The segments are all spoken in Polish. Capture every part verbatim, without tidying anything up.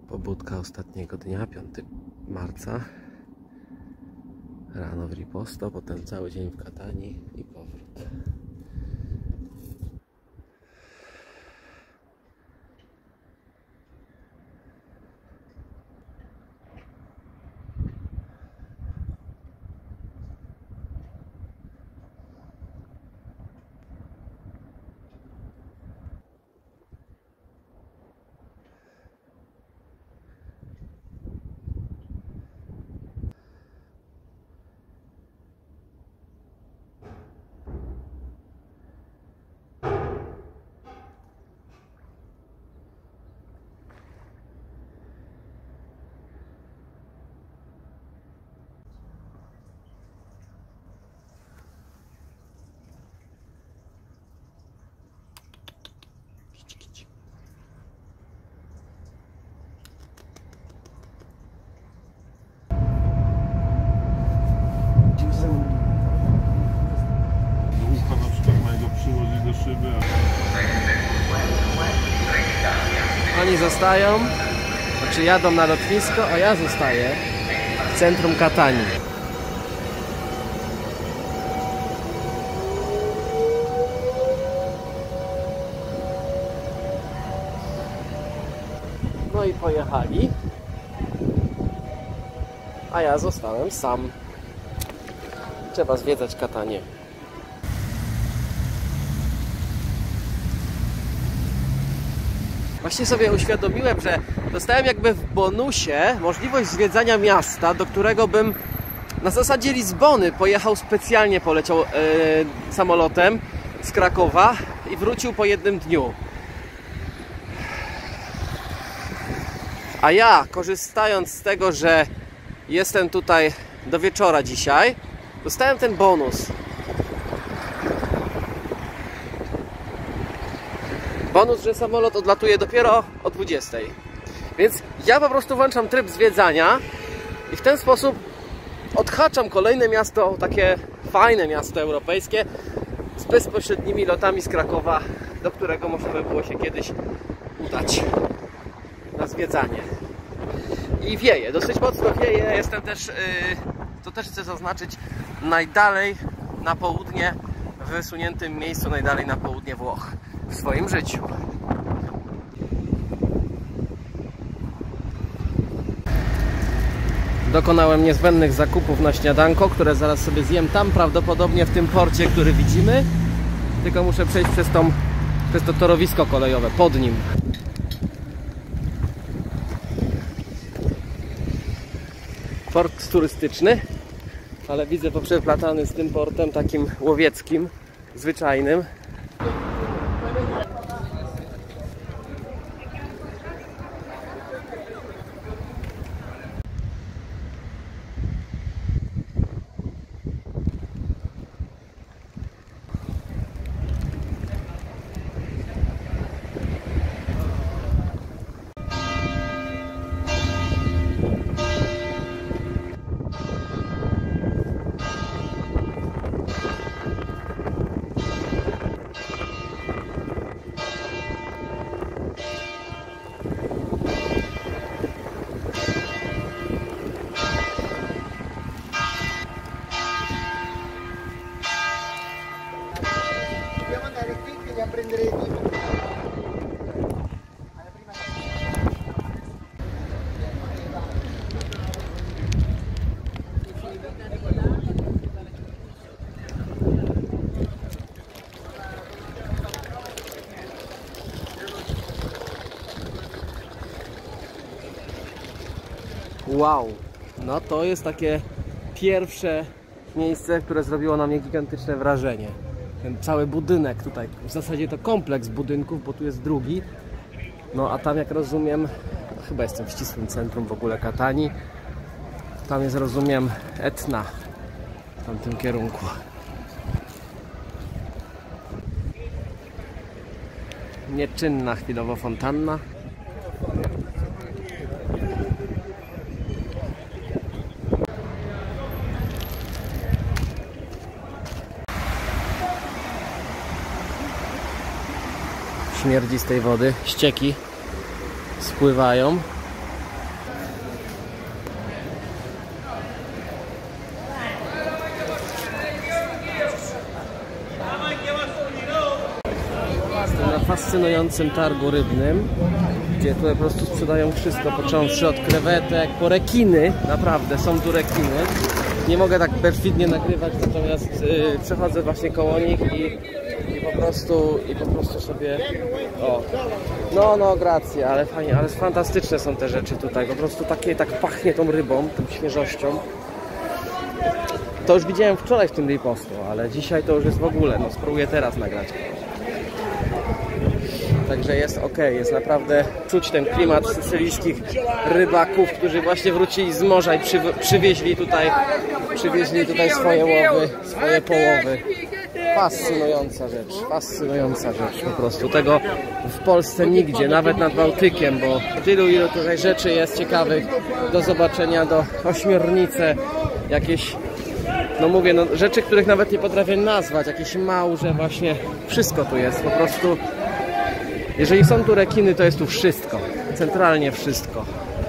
Pobudka ostatniego dnia, piątego marca. Rano w Riposto, potem cały dzień w Katanii i powrót. Szyby. Oni zostają, znaczy jadą na lotnisko, a ja zostaję w centrum Katanii. No i pojechali, a ja zostałem sam. Trzeba zwiedzać Katanię. Właśnie sobie uświadomiłem, że dostałem jakby w bonusie możliwość zwiedzania miasta, do którego bym na zasadzie Lizbony pojechał specjalnie, poleciał yy, samolotem z Krakowa i wrócił po jednym dniu. A ja, korzystając z tego, że jestem tutaj do wieczora dzisiaj, dostałem ten bonus. Bonus, że samolot odlatuje dopiero o dwudziestej. Więc ja po prostu włączam tryb zwiedzania i w ten sposób odhaczam kolejne miasto, takie fajne miasto europejskie z bezpośrednimi lotami z Krakowa, do którego można by było się kiedyś udać na zwiedzanie. I wieje, dosyć mocno wieje. Jestem też, yy, to też chcę zaznaczyć, najdalej na południe, w wysuniętym miejscu najdalej na południe Włoch w swoim życiu. Dokonałem niezbędnych zakupów na śniadanko, które zaraz sobie zjem tam, prawdopodobnie w tym porcie, który widzimy. Tylko muszę przejść przez, tą, przez to torowisko kolejowe, pod nim. Port turystyczny, ale widzę poprzeplatany z tym portem takim łowieckim, zwyczajnym. Wow, no to jest takie pierwsze miejsce, które zrobiło na mnie gigantyczne wrażenie. Ten cały budynek tutaj, w zasadzie to kompleks budynków, bo tu jest drugi. No a tam, jak rozumiem, chyba jestem w ścisłym centrum w ogóle Katanii. Tam jest, rozumiem, Etna w tamtym kierunku. Nieczynna chwilowo fontanna. Śmierdzi z tej wody, ścieki spływają. fascynującym targu rybnym, gdzie tutaj po prostu sprzedają wszystko, począwszy od krewetek po rekiny. Naprawdę, są tu rekiny. Nie mogę tak perfidnie nagrywać, natomiast yy, przechodzę właśnie koło nich i, i po prostu i po prostu sobie o, no no gracja, ale fajnie, ale fantastyczne są te rzeczy tutaj, po prostu takie, tak pachnie tą rybą, tą świeżością. To już widziałem wczoraj w tym ripostu, ale dzisiaj to już jest w ogóle, no spróbuję teraz nagrać. Także jest ok, jest naprawdę czuć ten klimat sycylijskich rybaków, którzy właśnie wrócili z morza i przy, przywieźli tutaj przywieźli tutaj swoje łowy, swoje połowy. Fascynująca rzecz, fascynująca rzecz po prostu. Tego w Polsce nigdzie, nawet nad Bałtykiem, bo tylu ilu tutaj rzeczy jest ciekawych do zobaczenia, do ośmiornice, jakieś, no mówię, no rzeczy, których nawet nie potrafię nazwać, jakieś małże właśnie, wszystko tu jest po prostu. Jeżeli są tu rekiny, to jest tu wszystko. Centralnie wszystko.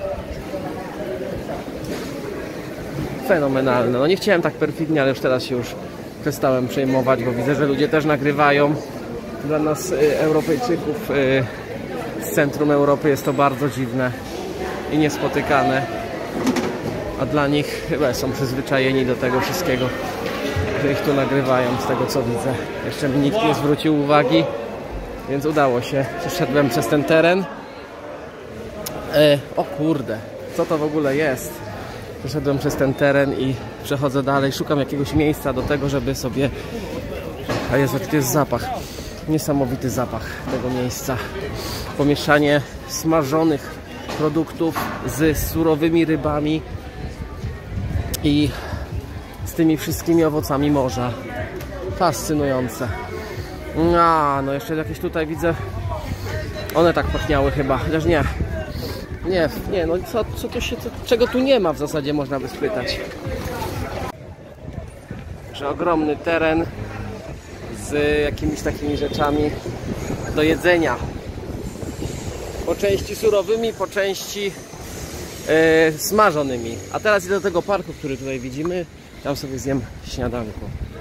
Fenomenalne. No nie chciałem tak perfidnie, ale już teraz się już przestałem przejmować, bo widzę, że ludzie też nagrywają. Dla nas y, Europejczyków y, z centrum Europy jest to bardzo dziwne i niespotykane. A dla nich chyba są przyzwyczajeni do tego wszystkiego, że ich tu nagrywają, z tego co widzę. Jeszcze mi nikt nie zwrócił uwagi. Więc udało się. Przeszedłem przez ten teren. E, o kurde, co to w ogóle jest? Przeszedłem przez ten teren i przechodzę dalej. Szukam jakiegoś miejsca do tego, żeby sobie... A Jezu, jaki to jest zapach. Niesamowity zapach tego miejsca. Pomieszanie smażonych produktów z surowymi rybami i z tymi wszystkimi owocami morza. Fascynujące. A, no jeszcze jakieś tutaj widzę. One tak pachniały chyba, chociaż nie. Nie, nie, no co, co tu się, co, czego tu nie ma w zasadzie, można by spytać. Że ogromny teren z jakimiś takimi rzeczami do jedzenia. Po części surowymi, po części yy, smażonymi. A teraz idę do tego parku, który tutaj widzimy. Tam sobie zjem śniadanko.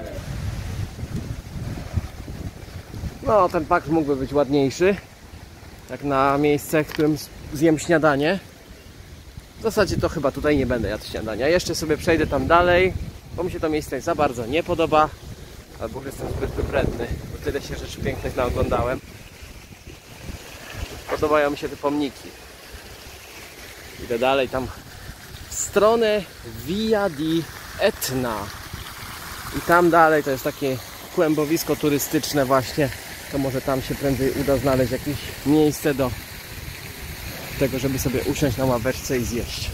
No, ten park mógłby być ładniejszy, jak na miejsce, w którym zjem śniadanie. W zasadzie to chyba tutaj nie będę jadł śniadania. Jeszcze sobie przejdę tam dalej, bo mi się to miejsce za bardzo nie podoba. Albo jestem zbyt wybredny, bo tyle się rzeczy pięknych naoglądałem. Podobają mi się te pomniki. Idę dalej tam w stronę Via di Etna. I tam dalej to jest takie kłębowisko turystyczne właśnie. To może tam się prędzej uda znaleźć jakieś miejsce do tego, żeby sobie usiąść na ławeczce i zjeść.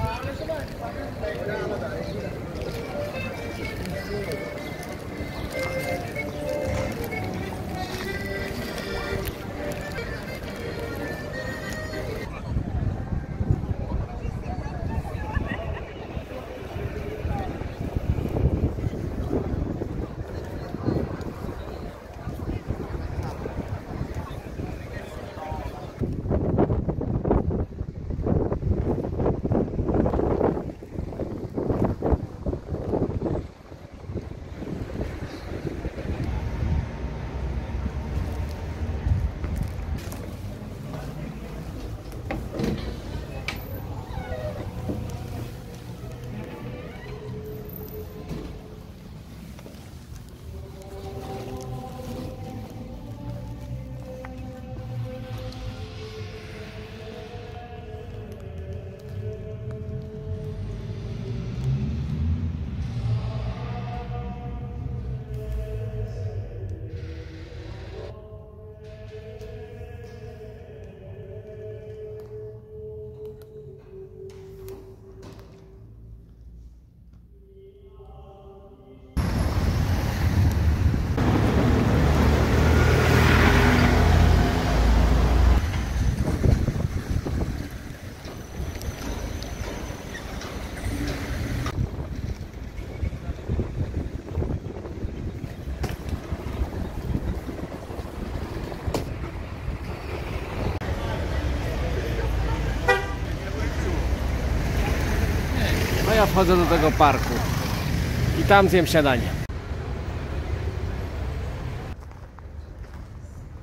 No ja wchodzę do tego parku i tam zjem śniadanie. To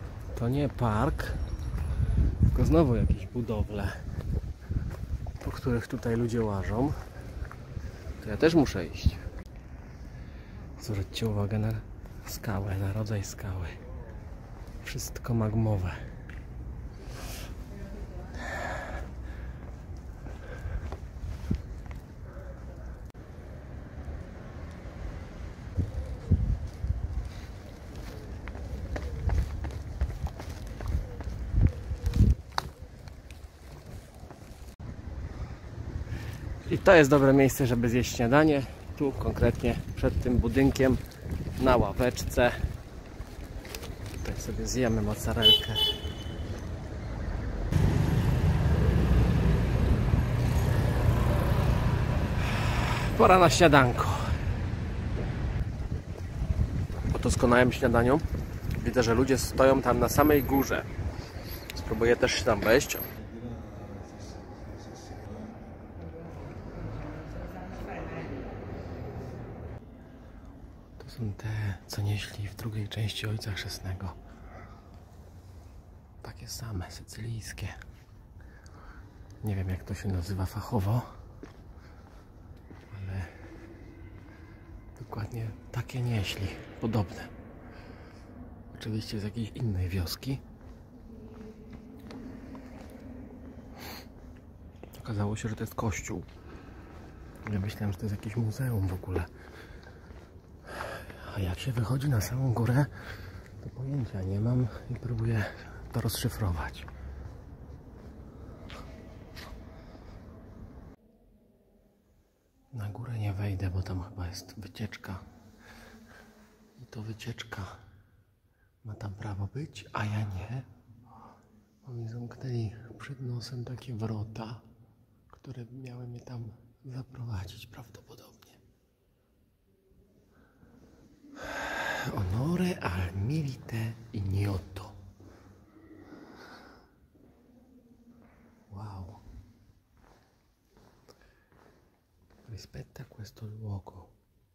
To nie park, tylko znowu jakieś budowle, po których tutaj ludzie łażą. To ja też muszę iść. Zwróćcie uwagę na skałę, na rodzaj skały. Wszystko magmowe. I to jest dobre miejsce, żeby zjeść śniadanie. Tu konkretnie przed tym budynkiem na ławeczce. Tutaj sobie zjemy mozzarellkę. Pora na śniadanko. Po doskonałym śniadaniu widzę, że ludzie stoją tam na samej górze. Spróbuję też tam wejść. To są te, co nieśli w drugiej części Ojca Chrzestnego. Takie same, sycylijskie. Nie wiem, jak to się nazywa fachowo, ale dokładnie takie nieśli, podobne. Oczywiście z jakiejś innej wioski. Okazało się, że to jest kościół. Ja myślałem, że to jest jakieś muzeum w ogóle. A jak się wychodzi na samą górę, to pojęcia nie mam i próbuję to rozszyfrować. Na górę nie wejdę, bo tam chyba jest wycieczka. I to wycieczka ma tam prawo być, a ja nie. Bo mi zamknęli przed nosem takie wrota, które miały mnie tam zaprowadzić prawdopodobnie. Onore al milite ignoto. Wow. Rispetta questo luogo.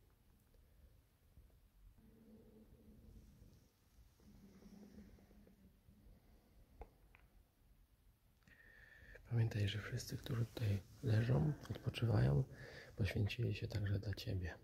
Pamiętaj, że wszyscy, którzy tutaj leżą, odpoczywają, poświęcili się także dla Ciebie.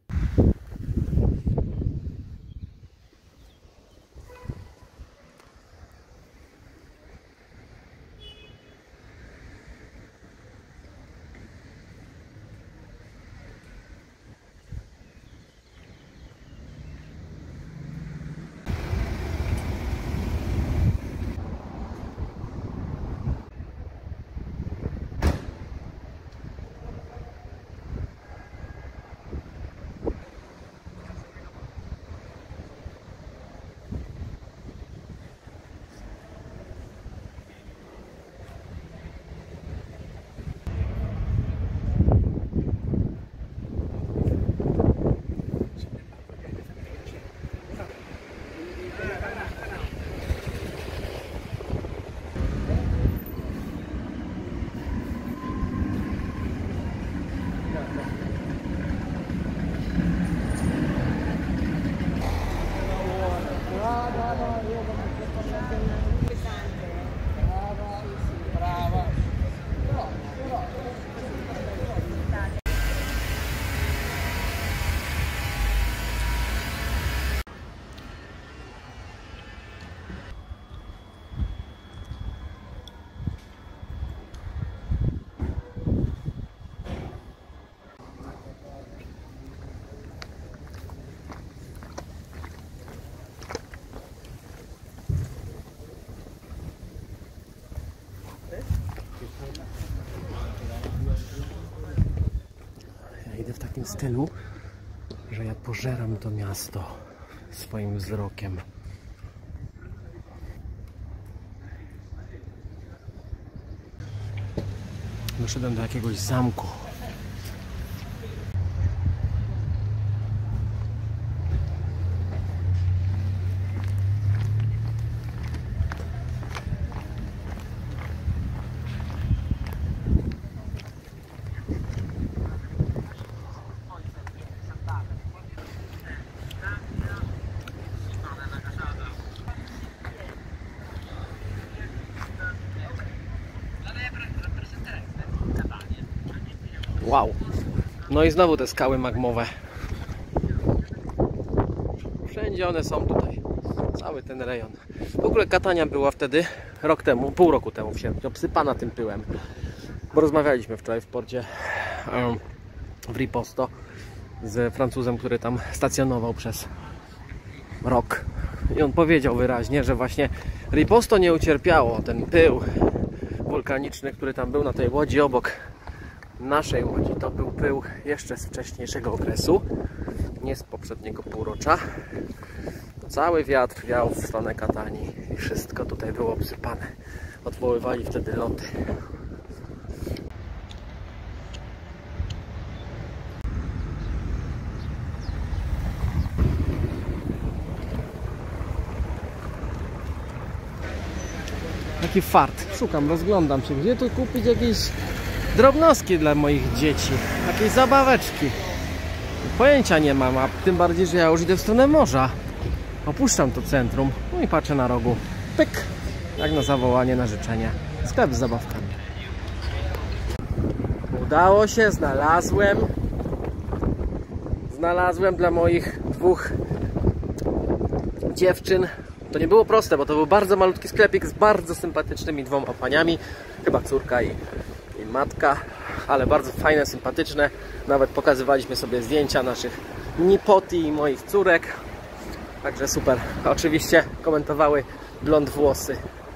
Ja idę w takim stylu, że ja pożeram to miasto swoim wzrokiem. Doszedłem do jakiegoś zamku. Wow. No i znowu te skały magmowe. Wszędzie one są tutaj. Cały ten rejon. W ogóle Katania była wtedy, rok temu, pół roku temu w sierpniu, obsypana tym pyłem. Bo rozmawialiśmy wczoraj w porcie um, w Riposto z Francuzem, który tam stacjonował przez rok. I on powiedział wyraźnie, że właśnie Riposto nie ucierpiało. Ten pył wulkaniczny, który tam był na tej łodzi obok naszej łodzi, to był pył jeszcze z wcześniejszego okresu, nie z poprzedniego półrocza. Cały wiatr wiał w stronę Katanii i wszystko tutaj było obsypane. Odwoływali wtedy loty. Taki fart. Szukam, rozglądam się, gdzie tu kupić jakieś drobnostki dla moich dzieci, jakieś zabaweczki. Pojęcia nie mam, a tym bardziej, że ja już idę w stronę morza. Opuszczam to centrum, no i patrzę na rogu. Pyk! Jak na zawołanie, na życzenie. Sklep z zabawkami. Udało się, znalazłem. Znalazłem dla moich dwóch dziewczyn. To nie było proste, bo to był bardzo malutki sklepik z bardzo sympatycznymi dwoma paniami. Chyba córka i, i matka, ale bardzo fajne, sympatyczne. Nawet pokazywaliśmy sobie zdjęcia naszych nipoti i moich córek. Także super. Oczywiście komentowały blond włosy.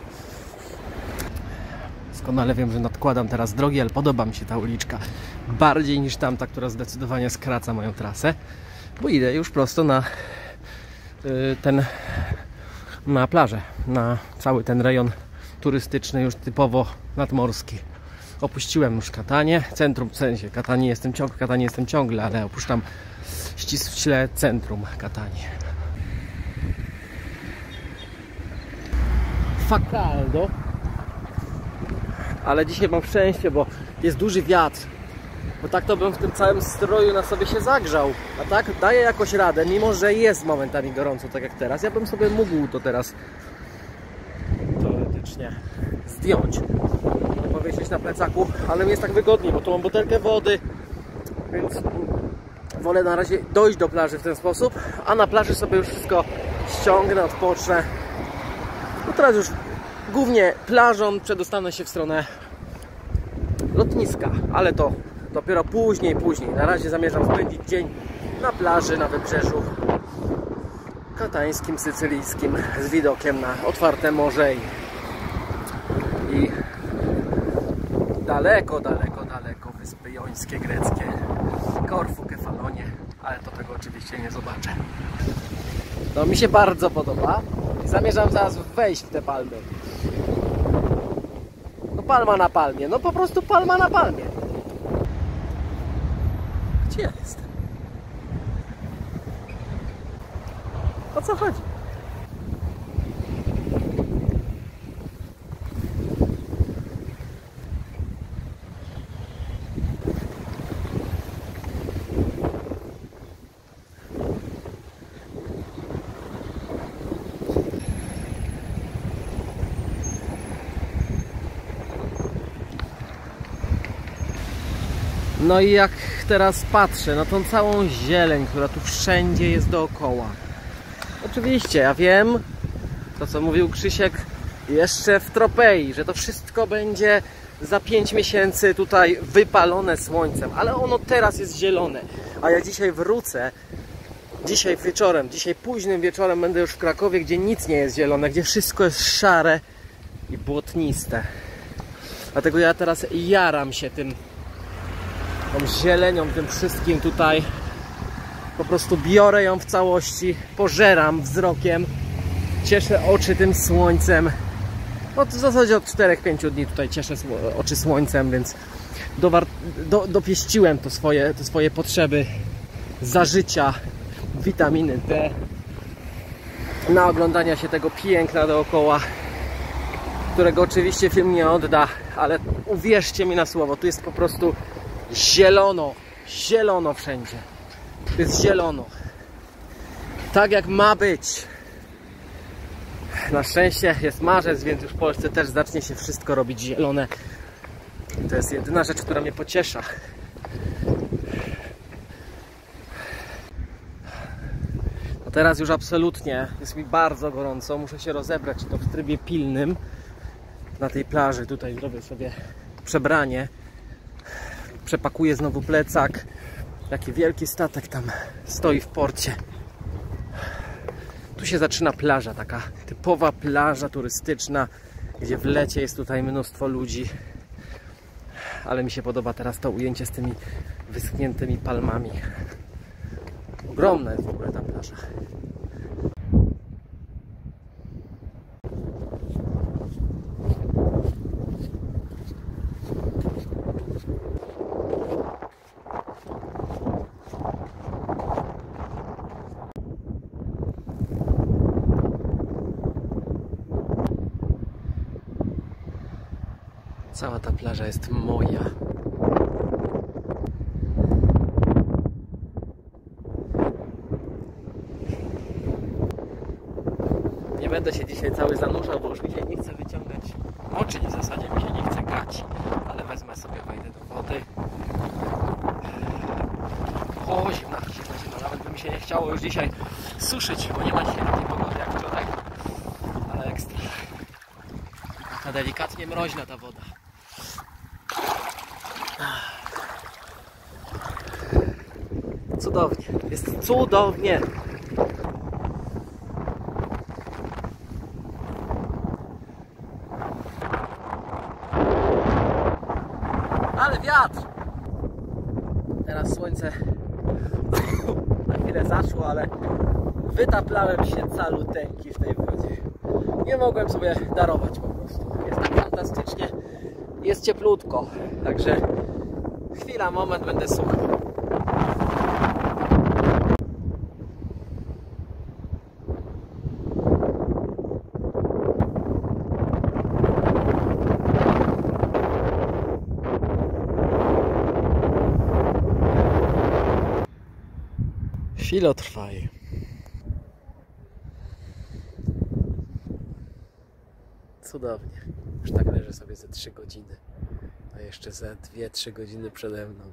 Doskonale wiem, że nadkładam teraz drogi, ale podoba mi się ta uliczka bardziej niż tamta, która zdecydowanie skraca moją trasę, bo idę już prosto na yy, ten na plażę, na cały ten rejon turystyczny, już typowo nadmorski. Opuściłem już Katanię, centrum, w sensie Katanii jestem ciągle, Katanii jestem ciągle, ale opuszczam ściśle centrum Katanii. Facaldo. Ale dzisiaj mam szczęście, bo jest duży wiatr. Bo tak to bym w tym całym stroju na sobie się zagrzał. A tak daję jakoś radę, mimo że jest momentami gorąco, tak jak teraz. Ja bym sobie mógł to teraz teoretycznie zdjąć, powiesić na plecaku, ale mi jest tak wygodniej, bo tu mam butelkę wody, więc wolę na razie dojść do plaży w ten sposób, a na plaży sobie już wszystko ściągnę, odpocznę. No teraz już głównie plażą przedostanę się w stronę lotniska, ale to dopiero później, później. Na razie zamierzam spędzić dzień na plaży, na wybrzeżu katańskim, sycylijskim, z widokiem na otwarte morze i, i daleko, daleko, daleko wyspy jońskie, greckie, Korfu, Kefalonie, ale to tego oczywiście nie zobaczę. To mi się bardzo podoba i zamierzam zaraz wejść w te palmy. No palma na palmie, no po prostu palma na palmie. Gdzie ja jestem? O co chodzi? No i jak teraz patrzę na tą całą zieleń, która tu wszędzie jest dookoła. Oczywiście, ja wiem, to co mówił Krzysiek jeszcze w Tropei, że to wszystko będzie za pięć miesięcy tutaj wypalone słońcem, ale ono teraz jest zielone. A ja dzisiaj wrócę, dzisiaj wieczorem, dzisiaj późnym wieczorem będę już w Krakowie, gdzie nic nie jest zielone, gdzie wszystko jest szare i błotniste. Dlatego ja teraz jaram się tym, tą zielenią, tym wszystkim tutaj. Po prostu biorę ją w całości, pożeram wzrokiem, cieszę oczy tym słońcem. No to w zasadzie od czterech pięciu dni tutaj cieszę oczy słońcem, więc dowar, do, dopieściłem to swoje, to swoje potrzeby zażycia witaminy D, na oglądania się tego piękna dookoła, którego oczywiście film nie odda, ale uwierzcie mi na słowo, tu jest po prostu zielono, zielono wszędzie. To jest zielono. Tak jak ma być. Na szczęście jest marzec, więc już w Polsce też zacznie się wszystko robić zielone. I to jest jedyna rzecz, która mnie pociesza. Teraz już absolutnie jest mi bardzo gorąco, muszę się rozebrać i to w trybie pilnym. Na tej plaży tutaj zrobię sobie przebranie, przepakuję znowu plecak. Jaki wielki statek tam stoi w porcie. Tu się zaczyna plaża, taka typowa plaża turystyczna, gdzie w lecie jest tutaj mnóstwo ludzi. Ale mi się podoba teraz to ujęcie z tymi wyschniętymi palmami. Ogromna jest w ogóle ta plaża. Cała ta plaża jest moja. Nie będę się dzisiaj cały zanurzał, bo już dzisiaj nie chcę wyciągać oczy, w zasadzie mi się nie chce gać, ale wezmę sobie, wejdę do wody. O, zimna, zimna, zimna, nawet by mi się nie chciało już dzisiaj suszyć, bo nie ma dzisiaj takiej pogody jak wczoraj, ale ekstra. Ta delikatnie mroźna ta woda. Cudownie, jest cudownie. Ale wiatr! Teraz słońce na chwilę zaszło, ale wytaplałem się caluteńki w tej wodzie. Nie mogłem sobie darować po prostu. Jest tak fantastycznie, jest cieplutko, także chwila, moment, będę suchy. Chwila trwaj. Cudownie. Już tak leżę sobie ze trzy godziny. A jeszcze za dwie trzy godziny przede mną.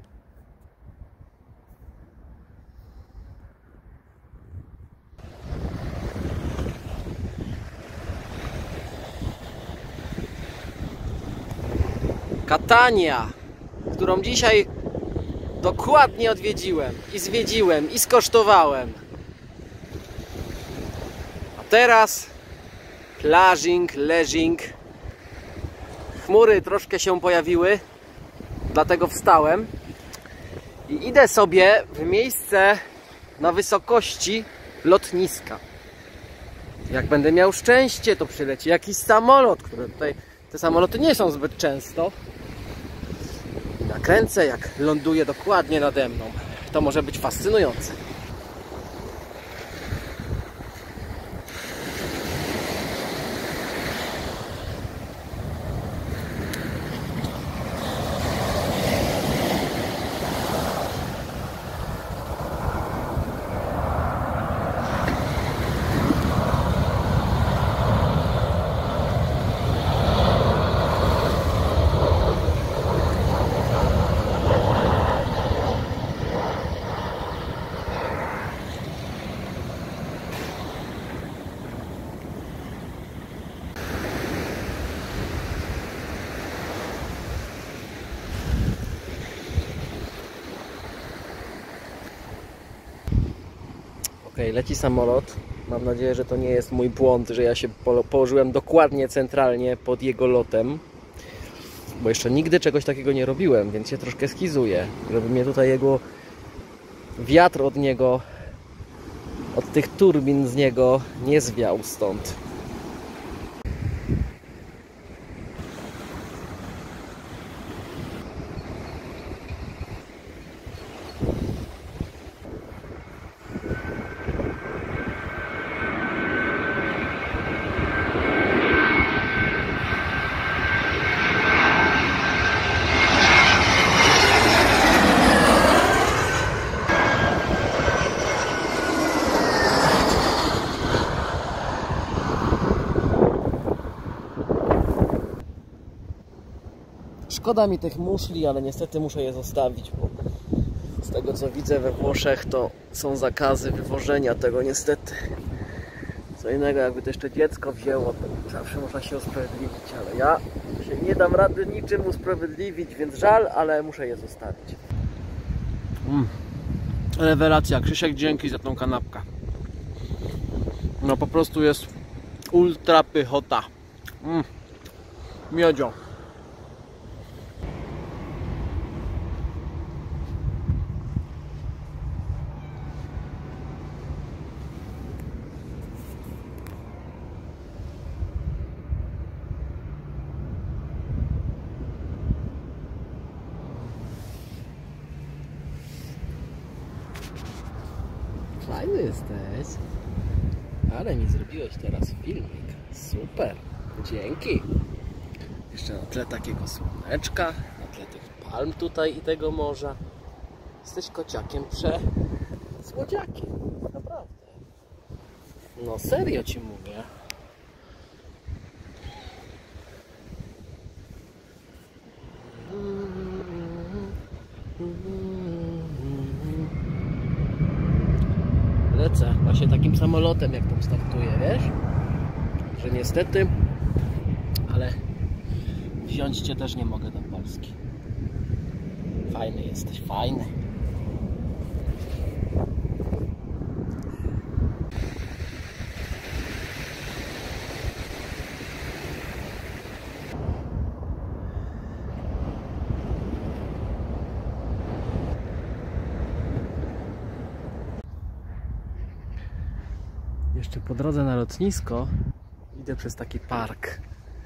Catania, którą dzisiaj dokładnie odwiedziłem i zwiedziłem i skosztowałem. A teraz plażing, leżing. Chmury troszkę się pojawiły, dlatego wstałem i idę sobie w miejsce na wysokości lotniska. Jak będę miał szczęście, to przyleci jakiś samolot, który tutaj, te samoloty nie są zbyt często. I nakręcę, jak ląduje dokładnie nade mną. To może być fascynujące. Okej, leci samolot. Mam nadzieję, że to nie jest mój błąd, że ja się położyłem dokładnie centralnie pod jego lotem. Bo jeszcze nigdy czegoś takiego nie robiłem, więc się troszkę schizuję. Żeby mnie tutaj jego wiatr od niego, od tych turbin z niego nie zwiał stąd. Szkoda mi tych muszli, ale niestety muszę je zostawić, bo Z tego co widzę we Włoszech, to są zakazy wywożenia tego niestety. Co innego, jakby to jeszcze dziecko wzięło, to zawsze można się usprawiedliwić, ale ja się nie dam rady niczym usprawiedliwić, więc żal, ale muszę je zostawić. Mm. Rewelacja. Krzysiek, dzięki za tą kanapkę. No po prostu jest ultra pychota. Mm. Miodzio. Fajny jesteś. Ale mi zrobiłeś teraz filmik. Super. Dzięki. Jeszcze na tle takiego słoneczka, na tle tych palm tutaj i tego morza. Jesteś kociakiem prze... słodziakiem. Naprawdę. No serio ci mówię. Lecę właśnie takim samolotem, jak tam startuję, wiesz? Że niestety, ale wziąć cię też nie mogę do Polski. Fajny jesteś, fajny. Jeszcze po drodze na lotnisko idę przez taki park.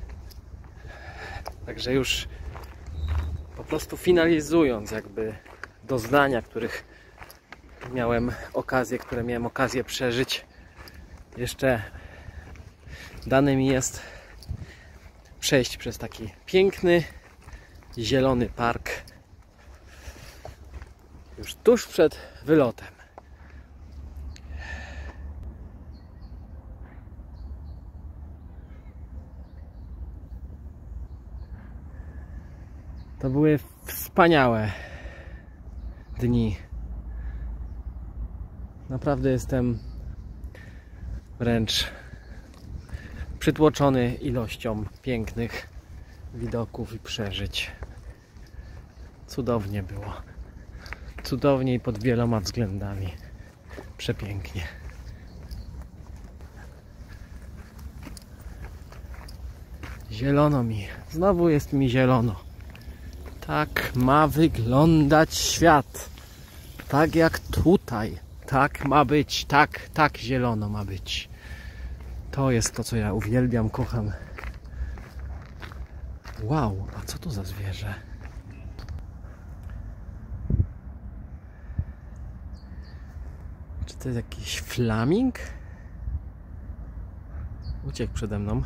Także już po prostu finalizując jakby doznania, których miałem okazję, które miałem okazję przeżyć, jeszcze dane mi jest przejść przez taki piękny, zielony park już tuż przed wylotem. To były wspaniałe dni. Naprawdę jestem wręcz przytłoczony ilością pięknych widoków i przeżyć. Cudownie było. Cudownie i pod wieloma względami. Przepięknie. Zielono mi. Znowu jest mi zielono. Tak ma wyglądać świat. Tak jak tutaj. Tak ma być. Tak, tak zielono ma być. To jest to, co ja uwielbiam, kocham. Wow, a co to za zwierzę? Czy to jest jakiś flaming? Uciekł przede mną.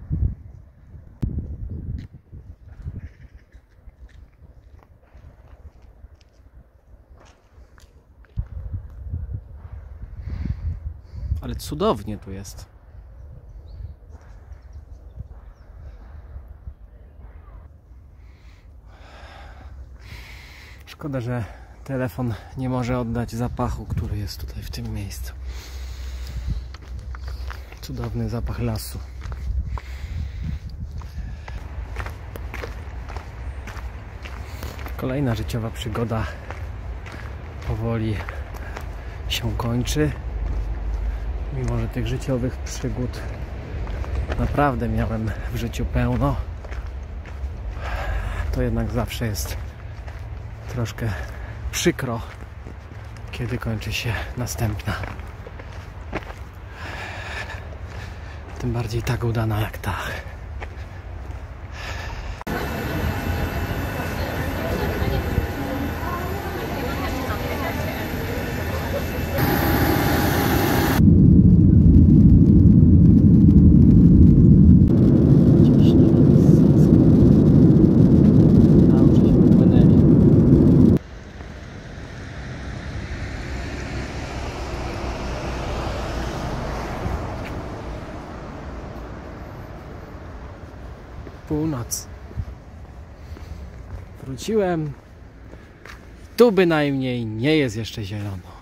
Ale cudownie tu jest. Szkoda, że telefon nie może oddać zapachu, który jest tutaj w tym miejscu. Cudowny zapach lasu. Kolejna życiowa przygoda powoli się kończy. Mimo że tych życiowych przygód naprawdę miałem w życiu pełno, to jednak zawsze jest troszkę przykro, kiedy kończy się następna. Tym bardziej tak udana jak ta. Północ. Wróciłem. tu bynajmniej nie jest jeszcze zielono.